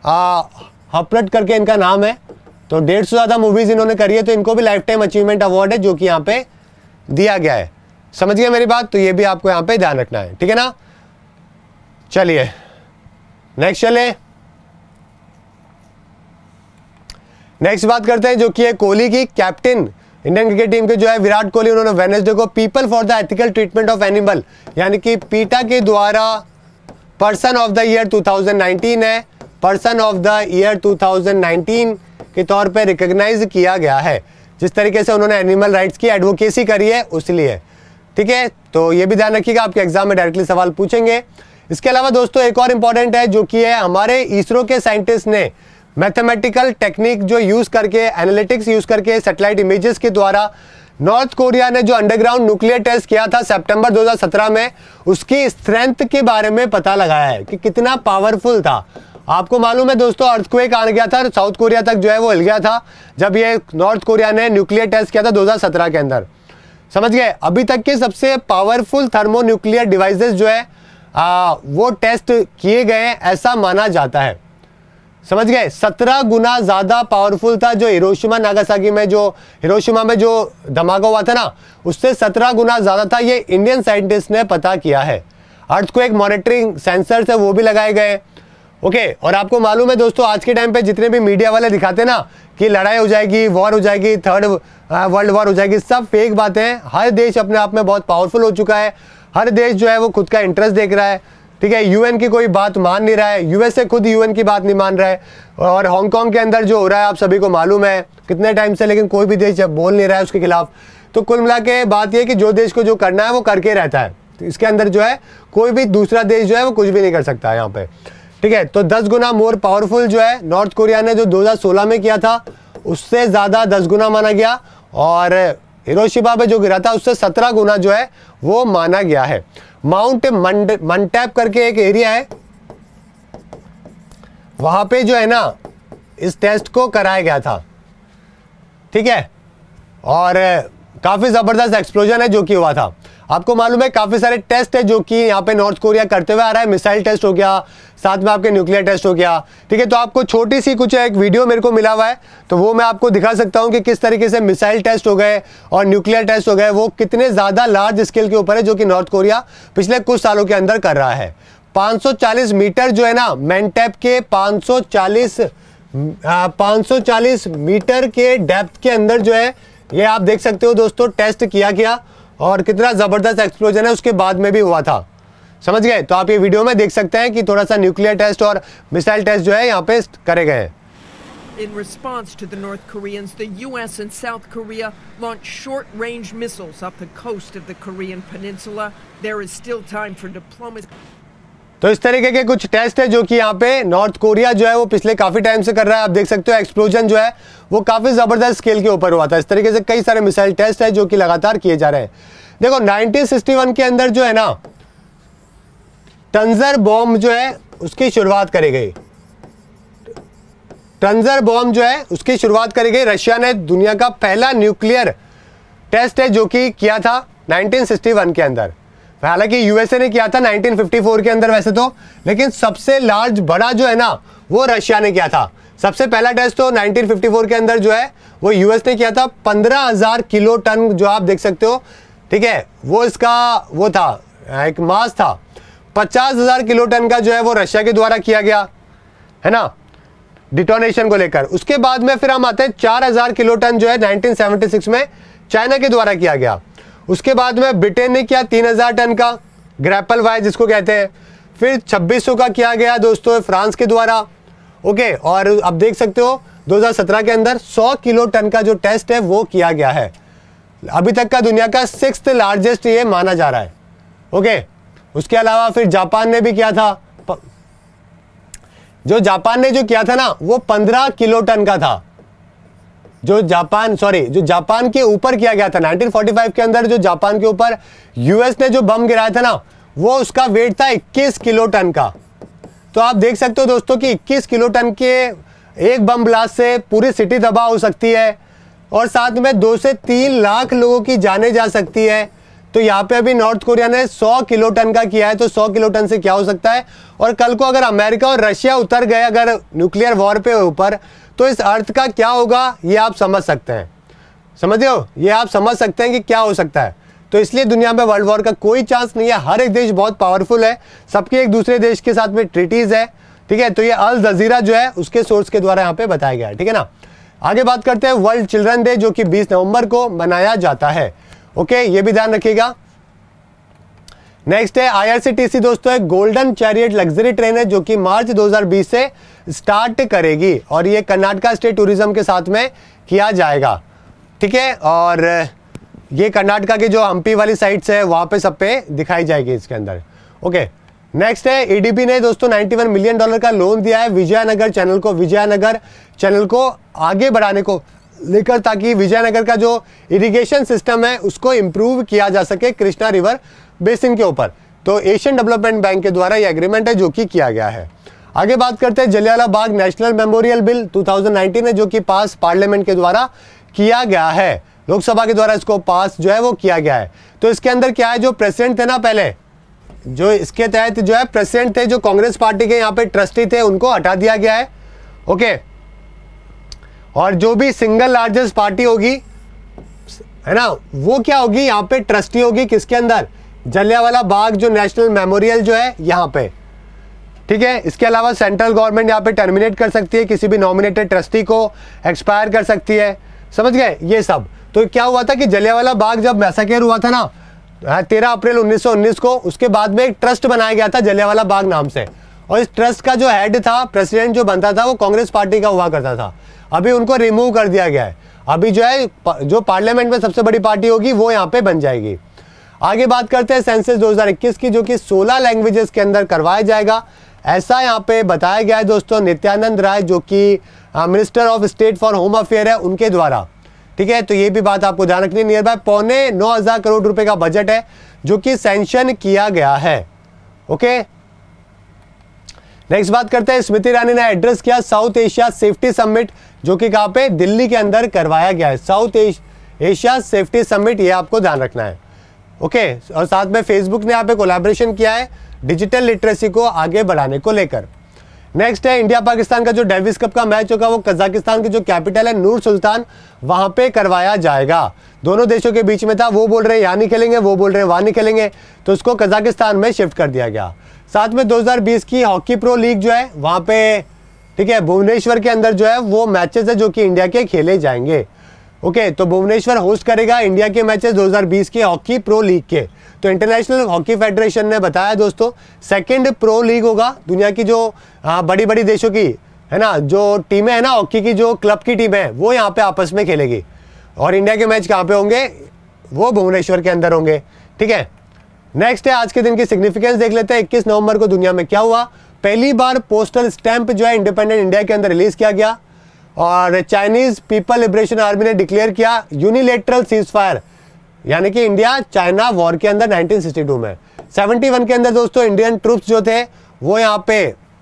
हपरट करके इनका नाम है। तो 150 से ज्यादा मूवीज इन्होंने करी है, तो इनको भी लाइफ टाइम अचीवमेंट अवार्ड है जो कि यहाँ पे दिया गया है। समझ गए मेरी बात? तो ये भी आपको यहाँ पे ध्यान रखना है। ठीक है ना? चलिए नेक्स्ट चले, नेक्स्ट बात करते हैं जो कि है कोहली की। कैप्टन इंडियन क्रिकेट टीम के जो है विराट कोहली, उन्होंने वेडनेसडे को People for the Ethical Treatment of Animal यानी कि पीटा के द्वारा पर्सन ऑफ द ईयर 2019 है, पर्सन ऑफ द ईयर 2019 के तौर पे रिकॉग्नाइज किया गया है। जिस तरीके से उन्होंने एनिमल राइट्स की एडवोकेसी करी है उसलिए। ठीक है, तो ये भी ध्यान रखिएगा, आपके एग्जाम में डायरेक्टली सवाल पूछेंगे। इसके अलावा दोस्तों एक और इंपॉर्टेंट है जो कि है हमारे इसरो के साइंटिस्ट ने मैथमेटिकल टेक्निक जो यूज करके, एनालिटिक्स यूज करके सैटेलाइट इमेजेस के द्वारा नॉर्थ कोरिया ने जो अंडरग्राउंड न्यूक्लियर टेस्ट किया था सितंबर 2017 में, उसकी स्ट्रेंथ के बारे में पता लगाया है कि कितना पावरफुल था। आपको मालूम है दोस्तों अर्थक्वेक आ गया था, साउथ कोरिया तक जो है वो हिल गया था जब ये नॉर्थ कोरिया ने न्यूक्लियर टेस्ट किया था 2017 के अंदर। समझ गए? अभी तक के सबसे पावरफुल थर्मोन्यूक्लियर डिवाइसेस जो है वो टेस्ट किए गए ऐसा माना जाता है। समझ गए? 17 गुना ज्यादा पावरफुल था जो हिरोशिमा नागासाकी में, जो हिरोशिमा में जो धमाका हुआ था ना, उससे 17 गुना ज्यादा था। ये इंडियन साइंटिस्ट ने पता किया है। अर्थक्वेक मॉनिटरिंग सेंसर्स है वो भी लगाए गए। ओके, और आपको मालूम है दोस्तों आज के टाइम पे जितने भी मीडिया वाले दिखाते हैं ना कि लड़ाई हो जाएगी, वॉर हो जाएगी, थर्ड वर्ल्ड वॉर हो जाएगी, सब फेक बातें हैं। हर देश अपने आप में बहुत पावरफुल हो चुका है, हर देश जो है वो खुद का इंटरेस्ट देख रहा है। ठीक है, यूएन की कोई बात मान नहीं रहा है, यूएसए खुद यूएन की बात नहीं मान रहा है, और हांगकांग के अंदर जो हो रहा है आप सभी को मालूम है कितने टाइम से, लेकिन कोई भी देश बोल नहीं रहा है उसके खिलाफ। तो कुल मिला के बात यह कि जो देश को जो करना है वो करके रहता है, तो इसके अंदर जो है कोई भी दूसरा देश जो है वो कुछ भी नहीं कर सकता है यहाँ पे, ठीक है। तो 10 गुना मोर पावरफुल जो है नॉर्थ कोरिया ने जो 2016 में किया था उससे ज़्यादा 10 गुना माना गया, और हिरोशिमा पे जो गिरा था उससे 17 गुना जो है वो माना गया है। माउंट मंटैप करके एक एरिया है, वहां पे जो है ना इस टेस्ट को कराया गया था, ठीक है, और काफी जबरदस्त एक्सप्लोजन है जो कि हुआ था। आपको मालूम है काफी सारे टेस्ट है जो कि यहाँ पे नॉर्थ कोरिया करते हुए आ रहा है, मिसाइल टेस्ट हो गया, साथ में आपके न्यूक्लियर टेस्ट हो गया, ठीक है। तो आपको छोटी सी कुछ एक वीडियो मेरे को मिला हुआ है, तो वो मैं आपको दिखा सकता हूँ कि किस तरीके से मिसाइल टेस्ट हो गए और न्यूक्लियर टेस्ट हो गए, वो कितने ज्यादा लार्ज स्केल के ऊपर है जो कि नॉर्थ कोरिया पिछले कुछ सालों के अंदर कर रहा है। 540 मीटर जो है ना मंटैप के 540 मीटर के डेप्थ के अंदर जो है ये आप देख सकते हो दोस्तों टेस्ट किया गया, और कितना जबरदस्त एक्सप्लोजन है उसके बाद में भी हुआ था, समझ गए। तो आप ये वीडियो में देख सकते हैं कि थोड़ा सा न्यूक्लियर टेस्ट और मिसाइल टेस्ट जो है यहाँ पे करे गए हैं। In response to the North Koreans, the US and South Korea launched short-range missiles up the coast of the Korean peninsula. There is still time for diplomacy. तो इस तरीके के कुछ टेस्ट है जो कि यहाँ पे नॉर्थ कोरिया जो है वो पिछले काफी टाइम से कर रहा है। आप देख सकते हो एक्सप्लोजन जो है वो काफी जबरदस्त स्केल के ऊपर हुआ था। इस तरीके से कई सारे मिसाइल टेस्ट है जो कि लगातार किए जा रहे हैं। देखो 1961 के अंदर जो है ना टंजर बॉम्ब जो है उसकी शुरुआत करी गई। टंजर बॉम्ब जो है उसकी शुरुआत करी गई। रशिया ने दुनिया का पहला न्यूक्लियर टेस्ट है जो कि किया था 1961 के अंदर। हालांकि यूएसए ने किया था 1954 के अंदर वैसे तो, लेकिन सबसे लार्ज बड़ा जो है ना वो रशिया ने किया था। सबसे पहला टेस्ट तो 1954 के अंदर जो है वो यूएस ने किया था। 15,000 किलो टन जो आप देख सकते हो, ठीक है, वो इसका वो था एक मास था। 50,000 किलो टन का जो है वो रशिया के द्वारा किया गया है ना डिटोनेशन को लेकर। उसके बाद में फिर हम आते हैं 4,000 किलो टन जो है 1976 में चाइना के द्वारा किया गया। उसके बाद में ब्रिटेन ने किया 3,000 टन का ग्रैपल वाई जिसको कहते हैं। फिर 2600 का किया गया दोस्तों फ्रांस के द्वारा, ओके। और अब देख सकते हो 2017 के अंदर 100 किलो टन का जो टेस्ट है वो किया गया है। अभी तक का दुनिया का 6th लार्जेस्ट ये माना जा रहा है, ओके। उसके अलावा फिर जापान ने भी किया था। जो जापान ने जो किया था ना वो 15 किलो टन का था। जो जापान के ऊपर किया गया था 1945 के अंदर, जो जापान के ऊपर यूएस ने जो बम गिराया था ना वो उसका वेट था 21 किलो टन का। तो आप देख सकते हो दोस्तों कि 21 किलो टन के एक बम ब्लास्ट से पूरी सिटी तबाह हो सकती है, और साथ में 2 से 3 लाख लोगों की जानें जा सकती है। तो यहाँ पे अभी नॉर्थ कोरिया ने 100 किलो टन का किया है, तो 100 किलो टन से क्या हो सकता है। और कल को अगर अमेरिका और रशिया उतर गए अगर न्यूक्लियर वॉर पे ऊपर, तो इस अर्थ का क्या होगा ये आप समझ सकते हैं, समझ रहे हो, ये आप समझ सकते हैं कि क्या हो सकता है। तो इसलिए दुनिया में वर्ल्ड वॉर का कोई चांस नहीं है। हर एक देश बहुत पावरफुल है, सबके एक दूसरे देश के साथ में ट्रीटीज है, ठीक है। तो ये अल जजीरा जो है उसके सोर्स के द्वारा यहाँ पे बताया गया है, ठीक है ना। आगे बात करते हैं वर्ल्ड चिल्ड्रन डे जो कि 20 नवंबर को मनाया जाता है, ओके, ये भी ध्यान रखिएगा। नेक्स्ट है IRCTC दोस्तों, एक गोल्डन चैरियट लग्जरी ट्रेन है जो कि मार्च 2020 से स्टार्ट करेगी, और ये कर्नाटका स्टेट टूरिज्म के साथ में किया जाएगा, ठीक है। और ये कर्नाटका की जो हम्पी वाली साइट्स है वहां पे सब पे दिखाई जाएगी इसके अंदर, ओके। नेक्स्ट है EDB ने दोस्तों $91 मिलियन का लोन दिया है विजयनगर चैनल को आगे बढ़ाने को लेकर, ताकि विजयनगर का जो इरिगेशन सिस्टम है उसको इंप्रूव किया जा सके कृष्णा रिवर बेसिन के ऊपर। तो एशियन डेवलपमेंट बैंक के द्वारा यह एग्रीमेंट है जो कि किया गया है। आगे बात करते हैं Jallianwala Bagh national memorial bill 2019 है जो कि पास पार्लियामेंट के द्वारा किया गया है, लोकसभा के द्वारा इसको पास जो है वो किया गया है। तो इसके अंदर क्या है, जो प्रेसिडेंट थे ना पहले, जो इसके तहत जो है प्रेसिडेंट थे, जो कांग्रेस पार्टी के यहाँ पे ट्रस्टी थे उनको हटा दिया गया है, ओके। और जो भी सिंगल लार्जेस्ट पार्टी होगी है ना वो क्या होगी, यहाँ पे ट्रस्टी होगी किसके अंदर, जलियांवाला बाग जो नेशनल मेमोरियल जो है यहाँ पे, ठीक है। इसके अलावा सेंट्रल गवर्नमेंट यहाँ पे टर्मिनेट कर सकती है किसी भी नॉमिनेटेड ट्रस्टी को, एक्सपायर कर सकती है, समझ गए ये सब। तो क्या हुआ था कि जलियांवाला बाग जब मैसाकर हुआ था ना, 13 अप्रैल 1919 को। उसके बाद में एक ट्रस्ट बनाया गया था जलियांवाला बाग नाम से, और इस ट्रस्ट का जो हेड था, प्रेसिडेंट जो बनता था, वो कांग्रेस पार्टी का हुआ करता था। अभी उनको रिमूव कर दिया गया है। अभी जो है जो पार्लियामेंट में सबसे बड़ी पार्टी होगी वो यहाँ पे बन जाएगी। आगे बात करते हैं सेंसस 2021 की, जो कि 16 लैंग्वेजेस के अंदर करवाया जाएगा, ऐसा यहाँ पे बताया गया है दोस्तों। नित्यानंद राय जो कि minister of state for home affair है, उनके द्वारा। ठीक है, तो ये भी बात आपको ध्यान रखनी है। नियर बाय 9,900 करोड़ रुपए का बजट है जो कि सैंक्शन किया गया है। ओके, नेक्स्ट बात करते हैं। स्मृति ईरानी ने एड्रेस किया साउथ एशिया सेफ्टी समिट, जो कि कहाँ पे, दिल्ली के अंदर करवाया गया है। साउथ एशिया सेफ्टी समिट, ये आपको ध्यान रखना है। ओके, और साथ में फेसबुक ने यहाँ पे कोलैबोरेशन किया है डिजिटल लिटरेसी को आगे बढ़ाने को लेकर। नेक्स्ट है इंडिया पाकिस्तान का जो डेविस कप का मैच होगा वो कजाकिस्तान की जो कैपिटल है नूर सुल्तान, वहां पे करवाया जाएगा। दोनों देशों के बीच में था, वो बोल रहे हैं यहाँ नहीं खेलेंगे, वो बोल रहे हैं वहां नहीं खेलेंगे, तो उसको कजाकिस्तान में शिफ्ट कर दिया गया। साथ में 2020 की हॉकी प्रो लीग जो है वहां पे, ठीक है, भुवनेश्वर के अंदर जो है वो मैचेस है जो कि इंडिया के खेले जाएंगे। ओके, तो भुवनेश्वर होस्ट करेगा इंडिया के मैचेस 2020 के हॉकी प्रो लीग के। तो इंटरनेशनल हॉकी फेडरेशन ने बताया दोस्तों, सेकंड प्रो लीग होगा दुनिया की जो बड़ी बड़ी देशों की है ना, जो टीमें है ना हॉकी की, जो क्लब की टीमें है, वो यहाँ पे आपस में खेलेगी। और इंडिया के मैच कहाँ पे होंगे, वो भुवनेश्वर के अंदर होंगे। ठीक है, नेक्स्ट है आज के दिन की सिग्निफिकेंस देख लेते हैं। 21 नवंबर को दुनिया में क्या हुआ, पहली बार पोस्टल स्टैंप जो है इंडिपेंडेंट इंडिया के अंदर रिलीज किया गया, और चाइनीज पीपल लिबरेशन आर्मी ने डिक्लेयर किया यूनिलेटरल सीज फायर, यानी कि इंडिया चाइना वॉर के अंदर 1962 में। 71 के अंदर दोस्तों इंडियन ट्रूप्स जो थे वो यहाँ पे,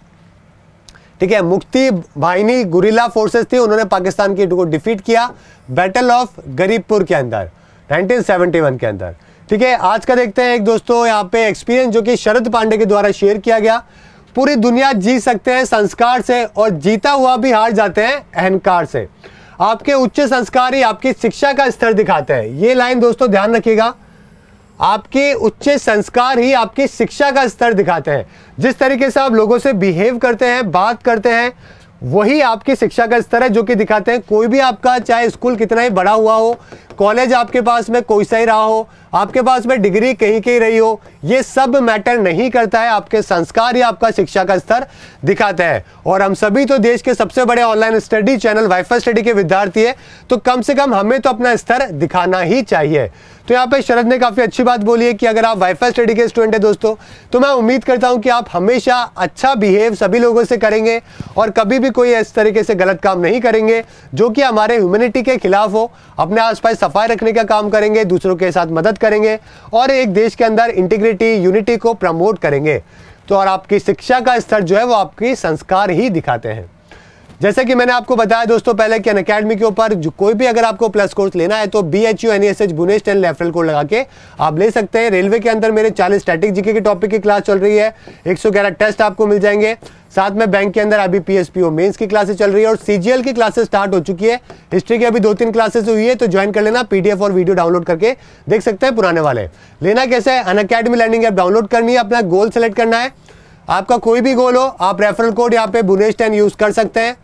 ठीक है, मुक्ति बाहिनी गुरिल्ला फोर्सेस थी, उन्होंने पाकिस्तान की को डिफीट किया बैटल ऑफ गरीबपुर के अंदर 1971 के अंदर। ठीक है, आज का देखते हैं एक दोस्तों यहाँ पे एक्सपीरियंस जो कि शरद पांडे के द्वारा शेयर किया गया। पूरी दुनिया जी सकते हैं संस्कार से, और जीता हुआ भी हार जाते हैं अहंकार से। आपके उच्च संस्कार ही आपकी शिक्षा का स्तर दिखाते हैं। ये लाइन दोस्तों ध्यान रखिएगा, आपके उच्च संस्कार ही आपकी शिक्षा का स्तर दिखाते हैं। जिस तरीके से आप लोगों से बिहेव करते हैं, बात करते हैं, वही आपकी शिक्षा का स्तर है जो कि दिखाते हैं। कोई भी आपका चाहे स्कूल कितना ही बड़ा हुआ हो, कॉलेज आपके पास में कोई सा ही रहा हो, आपके पास में डिग्री कहीं की रही हो, ये सब मैटर नहीं करता है। आपके संस्कार ही आपका शिक्षा का स्तर दिखाते हैं। और हम सभी तो देश के सबसे बड़े online study channel wifi study के विद्यार्थी है, तो कम से कम हमें तो अपना स्तर दिखाना ही चाहिए। तो यहाँ पे शरद ने काफी अच्छी बात बोली है कि अगर आप वाईफाई स्टडी के स्टूडेंट है दोस्तों, तो मैं उम्मीद करता हूं कि आप हमेशा अच्छा बिहेव सभी लोगों से करेंगे और कभी भी कोई इस तरीके से गलत काम नहीं करेंगे जो कि हमारे ह्यूमैनिटी के खिलाफ हो। अपने आसपास सफाई रखने का काम करेंगे, दूसरों के साथ मदद करेंगे और एक देश के अंदर इंटीग्रिटी यूनिटी को प्रमोट करेंगे। तो और आपकी शिक्षा का स्तर जो है वो आपकी संस्कार ही दिखाते हैं। जैसे कि मैंने आपको बताया दोस्तों पहले कि अनअकैडमी के ऊपर जो कोई भी अगर आपको प्लस कोर्स लेना है तो BHUNESH बुनेश 10 रेफरल कोड लगा के आप ले सकते हैं। रेलवे के अंदर मेरे 40 स्टैटिक जीके के टॉपिक की क्लास चल रही है, 111 टेस्ट आपको मिल जाएंगे। साथ में बैंक के अंदर अभी PSPO मेंस की क्लासेस चल रही है और CGL की क्लासेस स्टार्ट हो चुकी है। हिस्ट्री की अभी 2-3 क्लासेस हुई है, तो ज्वाइन कर लेना। PDF और वीडियो डाउनलोड करके देख सकते हैं पुराने वाले। लेना कैसे है, अनअकैडमी लर्निंग ऐप डाउनलोड करनी है, अपना गोल सेलेक्ट करना है। आपका कोई भी गोल हो, आप रेफरल कोड यहाँ पे बुनेश 10 यूज कर सकते हैं।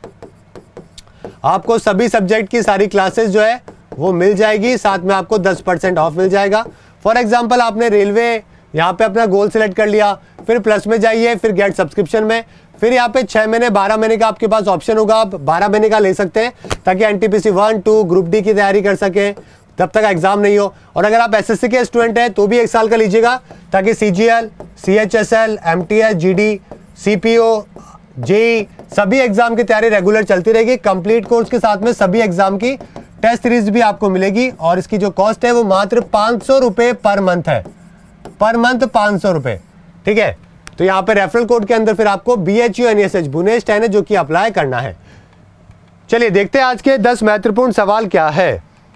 आपको सभी सब्जेक्ट की सारी क्लासेस जो है वो मिल जाएगी, साथ में आपको 10% ऑफ मिल जाएगा। फॉर एग्जांपल आपने रेलवे यहाँ पे अपना गोल सेलेक्ट कर लिया, फिर प्लस में जाइए, फिर गेट सब्सक्रिप्शन में, फिर यहाँ पे 6 महीने 12 महीने का आपके पास ऑप्शन होगा। आप 12 महीने का ले सकते हैं ताकि NTPC 1, 2 ग्रुप डी की तैयारी कर सके, तब तक एग्जाम नहीं हो। और अगर आप SSC के स्टूडेंट हैं तो भी 1 साल का लीजिएगा ताकि CGL, CHSL, MTS, GD, CPO, JEE सभी एग्जाम की तैयारी रेगुलर चलती रहेगी। कंप्लीट कोर्स के साथ में सभी एग्जाम की टेस्ट सीरीज भी आपको मिलेगी और इसकी जो कॉस्ट है वो मात्र 500 रुपए पर मंथ है, पर मंथ 500 रुपए। ठीक है, तो यहाँ पे रेफरल कोड के अंदर फिर आपको BHUNESH बुनेश 10 है जो कि अप्लाई करना है। चलिए देखते हैं आज के 10 महत्वपूर्ण सवाल क्या है।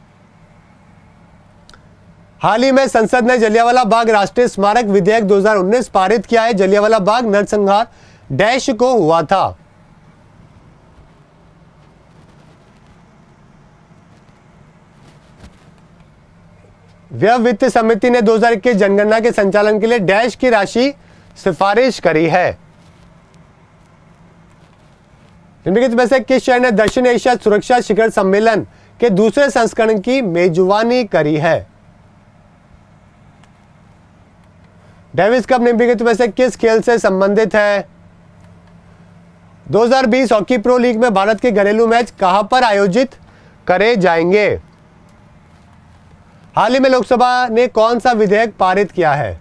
हाल ही में संसद ने जलियांवाला बाग राष्ट्रीय स्मारक विधेयक 2019 पारित किया है। जलियांवाला बाग नरसंहार डैश को हुआ था। व्यय वित्त समिति ने 2021 जनगणना के संचालन के लिए डैश की राशि सिफारिश करी है। निम्नलिखित में से किस शहर ने दक्षिण एशिया सुरक्षा शिखर सम्मेलन के दूसरे संस्करण की मेजबानी करी है? डेविस कप निम्नलिखित में से किस खेल से संबंधित है? 2020 हॉकी प्रो लीग में भारत के घरेलू मैच कहां पर आयोजित करे जाएंगे? हाल ही में लोकसभा ने कौन सा विधेयक पारित किया है?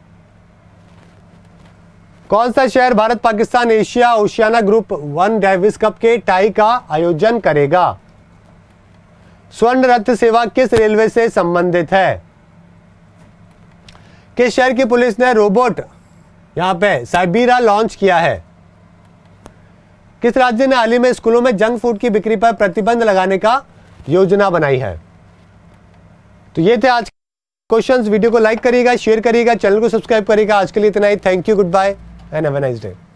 कौन सा शहर Bharat Pakistan Asia Oceania group 1 Davis Cup के टाई का आयोजन करेगा? स्वर्ण रथ सेवा किस रेलवे से संबंधित है? किस शहर की पुलिस ने रोबोट यहां पे साइबीरा लॉन्च किया है? किस राज्य ने हाल ही में स्कूलों में जंक फूड की बिक्री पर प्रतिबंध लगाने का योजना बनाई है? तो ये थे आज क्वेश्चंस। वीडियो को लाइक करिएगा, शेयर करिएगा, चैनल को सब्सक्राइब करिएगा। आज के लिए इतना ही। Thank you, goodbye and have a nice day.